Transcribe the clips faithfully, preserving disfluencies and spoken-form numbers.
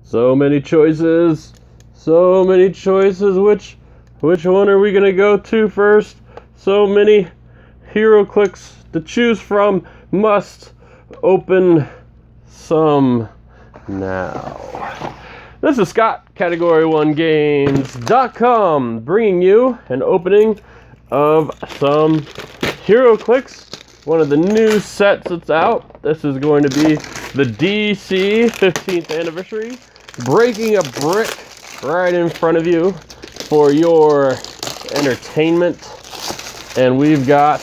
So many choices. So many choices. Which which one are we going to go to first? So many Heroclix to choose from. Must open some now. This is Scott, Category one Games dot com, bringing you an opening of some Heroclix, one of the new sets that's out. This is going to be the D C fifteenth anniversary, breaking a brick right in front of you for your entertainment. And we've got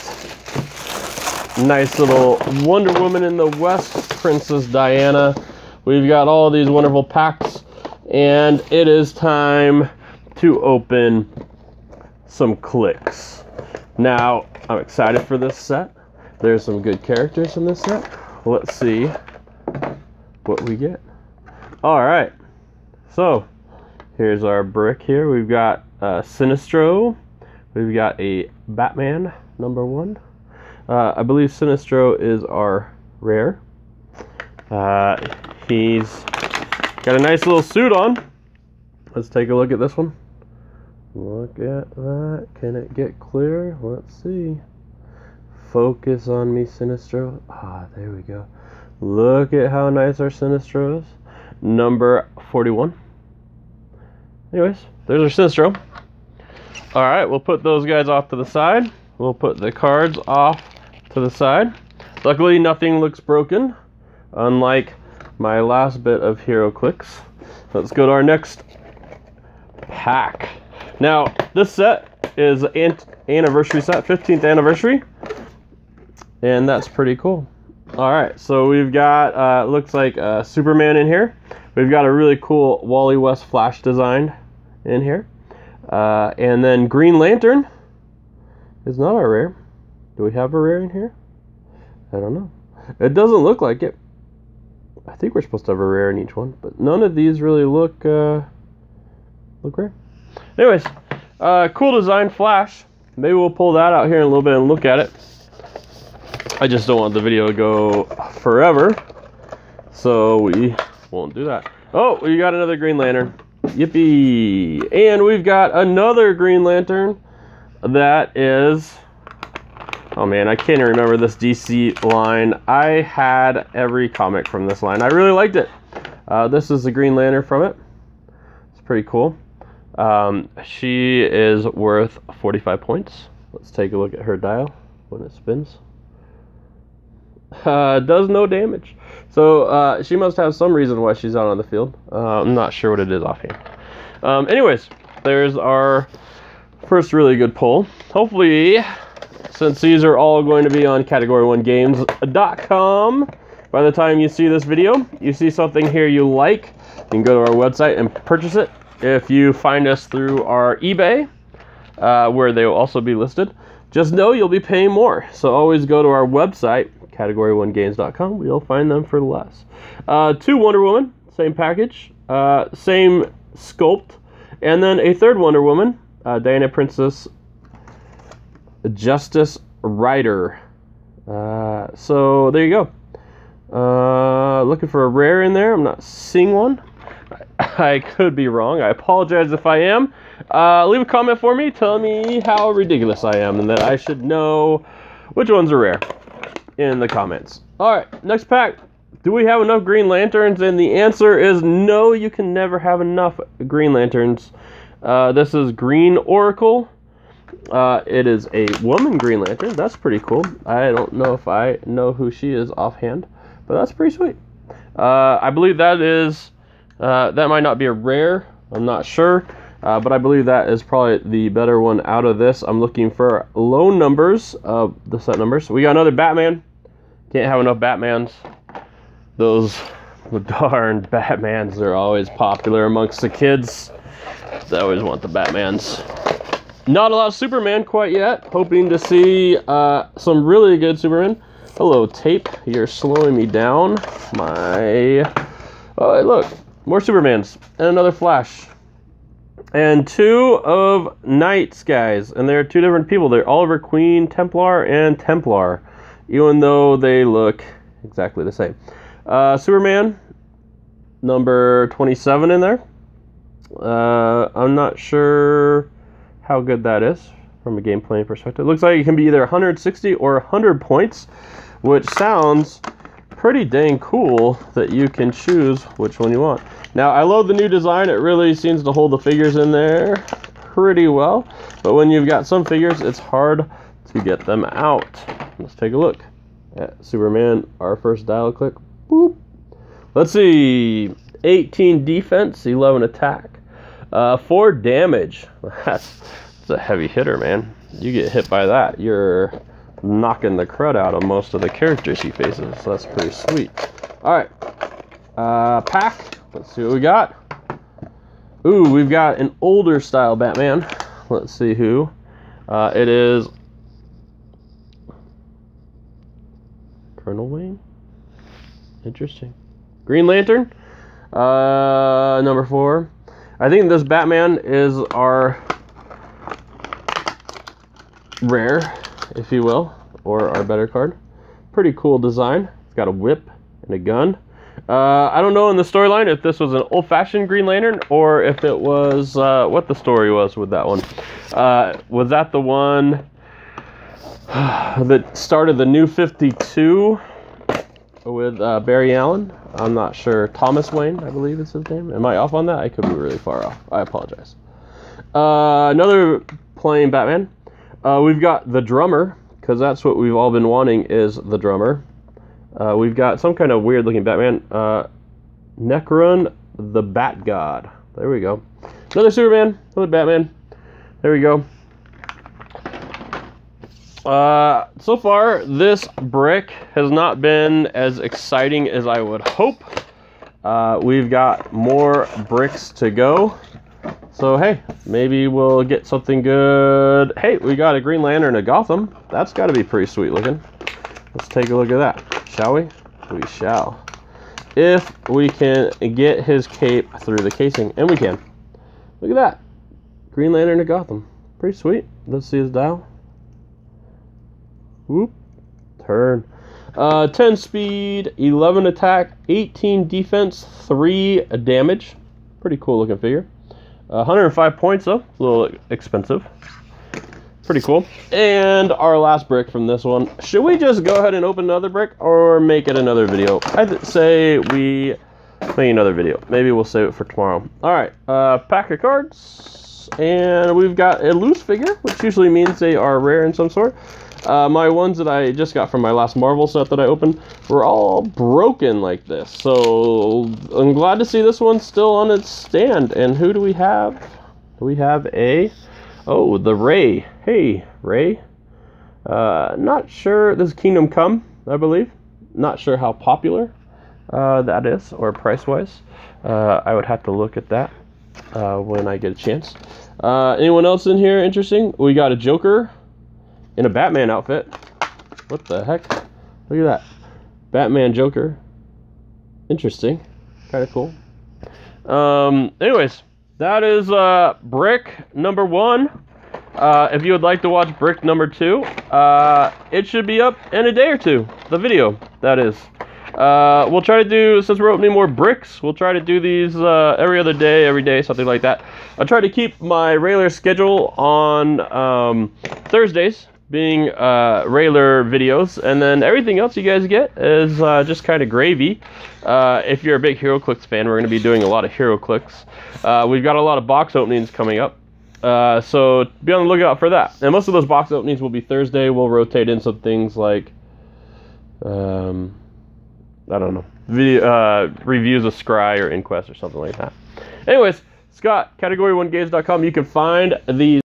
nice little Wonder Woman in the West, Princess Diana. We've got all these wonderful packs, and it is time to open some clicks. Now, I'm excited for this set. There's some good characters in this set. Let's see what we get. All right, so here's our brick here. We've got uh, Sinestro. We've got a Batman number one. Uh, I believe Sinestro is our rare. Uh, he's got a nice little suit on. Let's take a look at this one. Look at that. Can it get clear? Let's see. Focus on me, Sinestro. Ah, there we go. Look at how nice our Sinestro is. Number forty-one. Anyways, there's our Sinestro. Alright, we'll put those guys off to the side. We'll put the cards off to the side. Luckily, nothing looks broken, unlike my last bit of Heroclix. Let's go to our next pack. Now, this set is an anniversary set, fifteenth anniversary, and that's pretty cool. Alright, so we've got, uh, looks like uh, Superman in here. We've got a really cool Wally West Flash design in here. Uh, and then Green Lantern is not our rare. Do we have a rare in here? I don't know. It doesn't look like it. I think we're supposed to have a rare in each one, but none of these really look uh, look rare. Anyways, uh, cool design Flash. Maybe we'll pull that out here in a little bit and look at it. I just don't want the video to go forever, so we won't do that. Oh, we got another Green Lantern. Yippee! And we've got another Green Lantern that is... Oh man, I can't even remember this D C line. I had every comic from this line. I really liked it. Uh, this is the Green Lantern from it. It's pretty cool. Um, she is worth forty-five points. Let's take a look at her dial when it spins. Uh, does no damage. So uh, she must have some reason why she's out on the field. Uh, I'm not sure what it is offhand. Um, anyways, there's our first really good pull. Hopefully, since these are all going to be on Category one Games dot com, by the time you see this video, you see something here you like, you can go to our website and purchase it. If you find us through our eBay, uh, where they will also be listed, just know you'll be paying more. So always go to our website, Category one Games dot com. You'll find them for less. Uh, two Wonder Woman, same package, uh, same sculpt, and then a third Wonder Woman, uh, Diana Princess Justice Rider. Uh, so there you go. Uh, looking for a rare in there. I'm not seeing one. I could be wrong. I apologize if I am. Uh, leave a comment for me. Tell me how ridiculous I am and that I should know which ones are rare in the comments. Alright, next pack. Do we have enough Green Lanterns? And the answer is no, you can never have enough Green Lanterns. Uh, this is Green Oracle. Uh, it is a woman Green Lantern. That's pretty cool. I don't know if I know who she is offhand, but that's pretty sweet. Uh, I believe that is, uh, that might not be a rare. I'm not sure. Uh, but I believe that is probably the better one out of this. I'm looking for low numbers of the set numbers. We got another Batman. Can't have enough Batmans. Those darn Batmans are always popular amongst the kids. They always want the Batmans. Not a lot of Superman quite yet. Hoping to see uh, some really good Superman. Hello, tape. You're slowing me down. My... Oh, hey, look. More Supermans. And another Flash. And two of Knights, guys. And they're two different people. They're Oliver Queen, Templar, and Templar. Even though they look exactly the same. Uh, Superman number twenty-seven in there. Uh, I'm not sure how good that is from a game playing perspective. It looks like it can be either one hundred sixty or one hundred points, which sounds pretty dang cool that you can choose which one you want. Now, I love the new design. It really seems to hold the figures in there pretty well, but when you've got some figures, it's hard to get them out. Let's take a look at Superman, our first dial click. Boop. Let's see, eighteen defense, eleven attack, uh, four damage. That's, that's a heavy hitter, man. You get hit by that, you're knocking the crud out of most of the characters he faces. So that's pretty sweet. All right, uh, pack. Let's see what we got. Ooh, we've got an older style Batman. Let's see who. Uh, it is Colonel Wayne. Interesting. Green Lantern, uh, number four. I think this Batman is our rare, if you will, or our better card. Pretty cool design. It's got a whip and a gun. Uh, I don't know in the storyline if this was an old-fashioned Green Lantern or if it was, uh, what the story was with that one. Uh, was that the one that started the New fifty-two with uh, Barry Allen? I'm not sure. Thomas Wayne, I believe is his name. Am I off on that? I could be really far off. I apologize. Uh, another plain Batman. Uh, we've got the drummer, because that's what we've all been wanting, is the drummer. Uh, we've got some kind of weird looking Batman. Uh, Necron, the Bat God. There we go. Another Superman, another Batman. There we go. Uh, so far, this brick has not been as exciting as I would hope. Uh, we've got more bricks to go. So, hey, maybe we'll get something good. Hey, we got a Green Lantern of Gotham. That's got to be pretty sweet looking. Let's take a look at that, shall we? We shall. If we can get his cape through the casing, and we can. Look at that. Green Lantern of Gotham. Pretty sweet. Let's see his dial. Whoop. Turn. Uh, ten speed, eleven attack, eighteen defense, three damage. Pretty cool looking figure. Uh, one hundred five points though. A little expensive. Pretty cool. And our last brick from this one. Should we just go ahead and open another brick or make it another video? I'd say we make another video. Maybe we'll save it for tomorrow. All right. Uh, pack of cards. And we've got a loose figure, which usually means they are rare in some sort. Uh, my ones that I just got from my last Marvel set that I opened were all broken like this. So I'm glad to see this one still on its stand. And who do we have? Do we have a... Oh, the Ray. Hey, Ray. Uh, not sure. This is Kingdom Come, I believe. Not sure how popular uh, that is, or price-wise. Uh, I would have to look at that uh, when I get a chance. Uh, anyone else in here interesting? We got a Joker in a Batman outfit. What the heck? Look at that. Batman Joker. Interesting. Kind of cool. Um, anyways, that is uh, brick number one. Uh, if you would like to watch brick number two, uh, it should be up in a day or two. The video, that is. Uh, we'll try to do, since we're opening more bricks, we'll try to do these uh, every other day, every day, something like that. I'll try to keep my regular schedule on um, Thursdays, being uh, regular videos, and then everything else you guys get is uh, just kind of gravy. Uh, if you're a big Heroclix fan, we're going to be doing a lot of Heroclix. Uh, we've got a lot of box openings coming up, uh, so be on the lookout for that. And most of those box openings will be Thursday. We'll rotate in some things like, um, I don't know, video uh, reviews of Scry or Inquest or something like that. Anyways, Scott, category one games dot com. You can find these